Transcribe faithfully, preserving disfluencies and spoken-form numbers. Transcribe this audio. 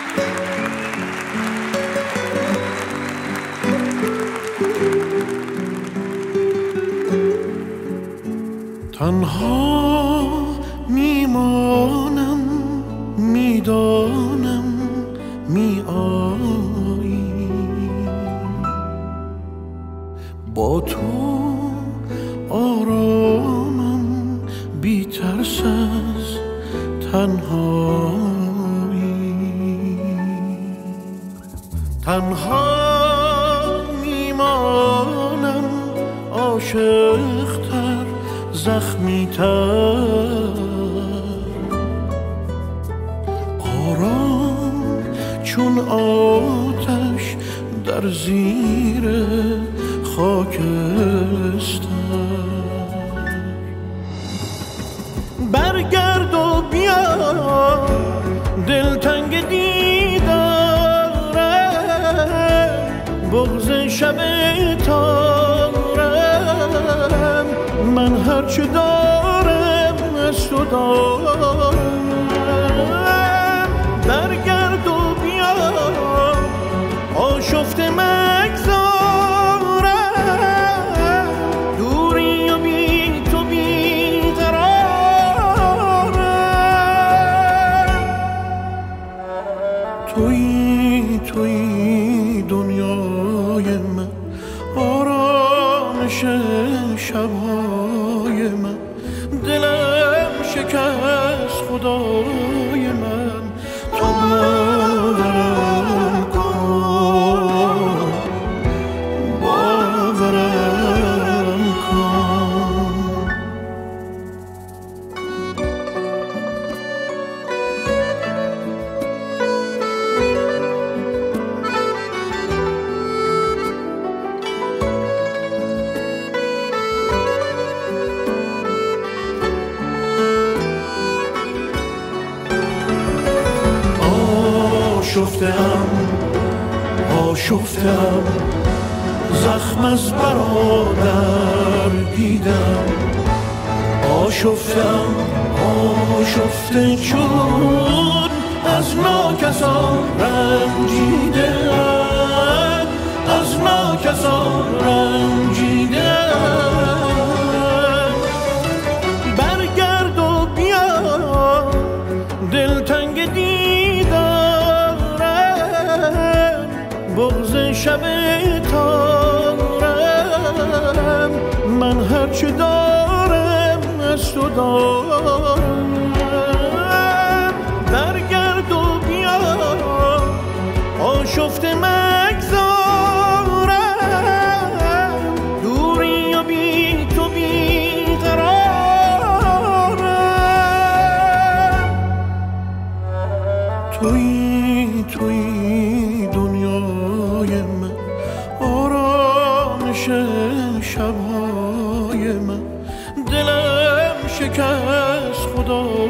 تنها میمانم، میدانم می آیی، با تو آرامم، بی ترس از تنهایی. تنها میمانم، عاشق‌تر، زخمی تر، آرام چون آتش در زیر خاکستر. برگرد و بیا، دلتنگ دیدارم، بغض شب تارم، من هرچه دارم از تو دارم. برگرد و بیا، آشفته مگذارم، دوری و بی تو بیقرارم. تویی تویی دنیای من، آرامش شبهای من، دلم شکست خدای من، تو باورم کن، باورم کن. آشفتم آشفتم زخم از برادر دیدم، آشفتم آشفته چون از ناکسان رنجیدم، از ناکسان رنجیدم. برگرد و بیا، دلتنگ دیدارم، بغض شب تارم، من هرچه دارم از تو دارم. برگرد و بیا، آشفته مگذارم، دوری و بی تو بیقرارم. تویی تویی دنیای من، آرامش شبهای من، دلم شکست خدا